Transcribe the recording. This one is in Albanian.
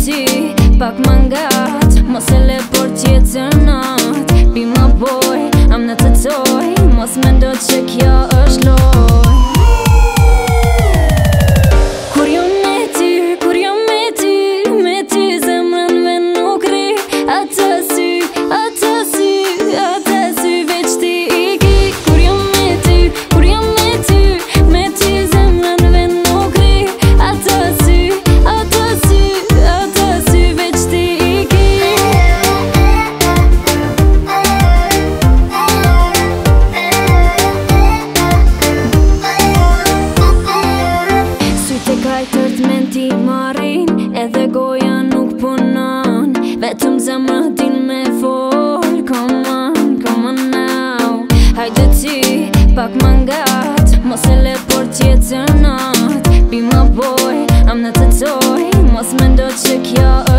ti pak më ngat, mos e le por tjetër nat. Be my boy, I'm not a toy, mos mendo që kjo është loj. Kur jam me ty, kur jam me ty zemrën me nuk ri. Ata sy, ata sy, ata sy veç ti i ki. Kur jam me ty, kur jam me ty zemrën me nuk ri. Ata sy, ata sy, ata sy veç ti i ki. Sytë e kajtërt menti marin, edhe goja nuk punon. Vetëm zemra din me fol, come on now. Hajde ti, pak më ngat, mos e le por tjetër nat. Be my boy, I'm not a toy, mos mendo që kjo